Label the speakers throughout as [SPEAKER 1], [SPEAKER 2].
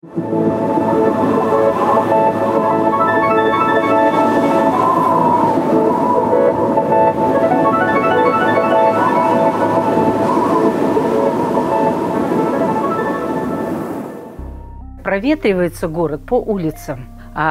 [SPEAKER 1] Проветривается город по улицам,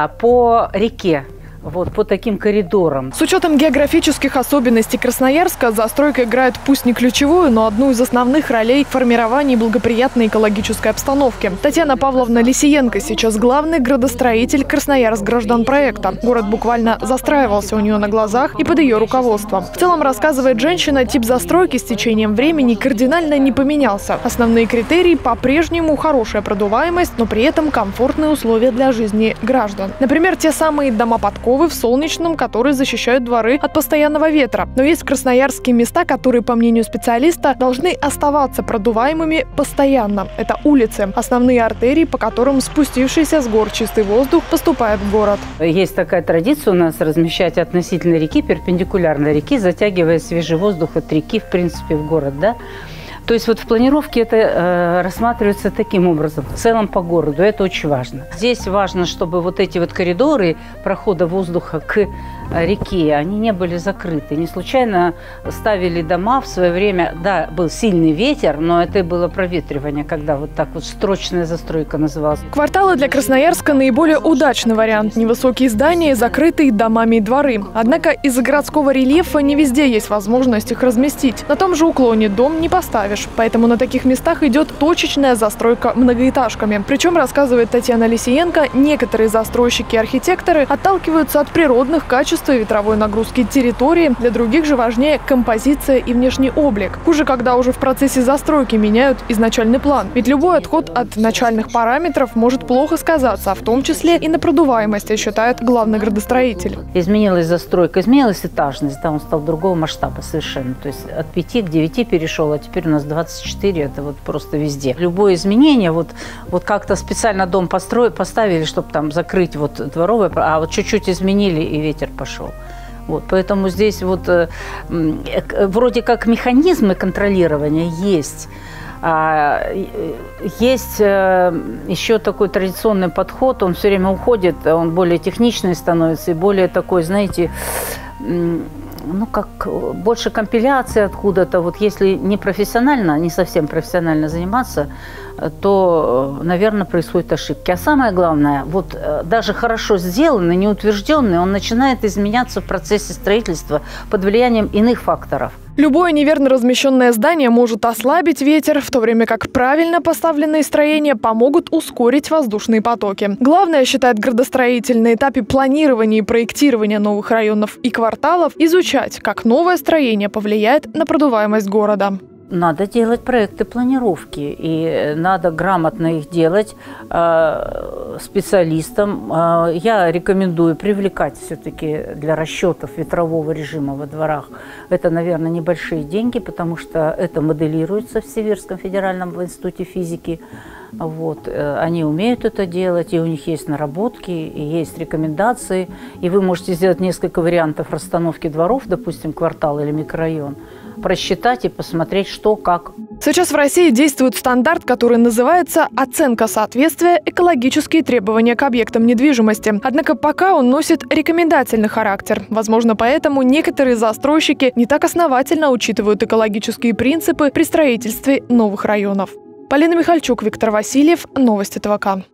[SPEAKER 1] по реке. Вот по таким коридорам.
[SPEAKER 2] С учетом географических особенностей Красноярска, застройка играет пусть не ключевую, но одну из основных ролей в формировании благоприятной экологической обстановки. Татьяна Павловна Лисиенко сейчас главный градостроитель Красноярск-Гражданпроекта. Город буквально застраивался у нее на глазах и под ее руководством. В целом, рассказывает женщина, тип застройки с течением времени кардинально не поменялся. Основные критерии по-прежнему хорошая продуваемость, но при этом комфортные условия для жизни граждан. Например, те самые дома-подковы в Солнечном, которые защищают дворы от постоянного ветра. Но есть красноярские места, которые, по мнению специалиста, должны оставаться продуваемыми постоянно. Это улицы, основные артерии, по которым спустившийся с гор чистый воздух поступает в город.
[SPEAKER 1] Есть такая традиция у нас размещать относительно реки, перпендикулярно реке, затягивая свежий воздух от реки, в принципе, в город, да? То есть вот в планировке это рассматривается таким образом, в целом по городу, это очень важно. Здесь важно, чтобы вот эти вот коридоры прохода воздуха к реке, они не были закрыты. Не случайно ставили дома в свое время, да, был сильный ветер, но это было проветривание, когда вот так вот строчная застройка называлась.
[SPEAKER 2] Кварталы для Красноярска наиболее удачный вариант. Невысокие здания, закрытые домами и дворы. Однако из-за городского рельефа не везде есть возможность их разместить. На том же уклоне дом не поставишь. Поэтому на таких местах идет точечная застройка многоэтажками. Причем, рассказывает Татьяна Лисиенко, некоторые застройщики и архитекторы отталкиваются от природных качеств и ветровой нагрузки территории. Для других же важнее композиция и внешний облик. Хуже, когда уже в процессе застройки меняют изначальный план. Ведь любой отход от начальных параметров может плохо сказаться, а в том числе и на продуваемости, считает главный градостроитель.
[SPEAKER 1] Изменилась застройка, изменилась этажность, да, он стал другого масштаба совершенно. То есть от 5 к 9 перешел, а теперь у нас 24, это вот просто везде. Любое изменение, вот как-то специально дом поставили, чтобы там закрыть вот дворовое, а вот чуть-чуть изменили, и ветер пошел. Вот, поэтому здесь вот вроде как механизмы контролирования есть. Есть еще такой традиционный подход, он все время уходит, он более техничный становится и более такой, знаете, ну, как больше компиляции откуда-то. Вот если не профессионально, не совсем профессионально заниматься, то, наверное, происходят ошибки. А самое главное, вот даже хорошо сделанный, неутвержденный, он начинает изменяться в процессе строительства под влиянием иных факторов.
[SPEAKER 2] Любое неверно размещенное здание может ослабить ветер, в то время как правильно поставленные строения помогут ускорить воздушные потоки. Главное, считает градостроитель, на этапе планирования и проектирования новых районов и кварталов изучать, как новое строение повлияет на продуваемость города.
[SPEAKER 1] Надо делать проекты планировки, и надо грамотно их делать специалистам. Я рекомендую привлекать все-таки для расчетов ветрового режима во дворах. Это, наверное, небольшие деньги, потому что это моделируется в Северском федеральном институте физики. Вот. Они умеют это делать, и у них есть наработки, и есть рекомендации. И вы можете сделать несколько вариантов расстановки дворов, допустим, квартал или микрорайон, просчитать и посмотреть, что, как.
[SPEAKER 2] Сейчас в России действует стандарт, который называется «Оценка соответствия экологические требования к объектам недвижимости». Однако пока он носит рекомендательный характер. Возможно, поэтому некоторые застройщики не так основательно учитывают экологические принципы при строительстве новых районов. Полина Михальчук, Виктор Васильев. Новости ТВК.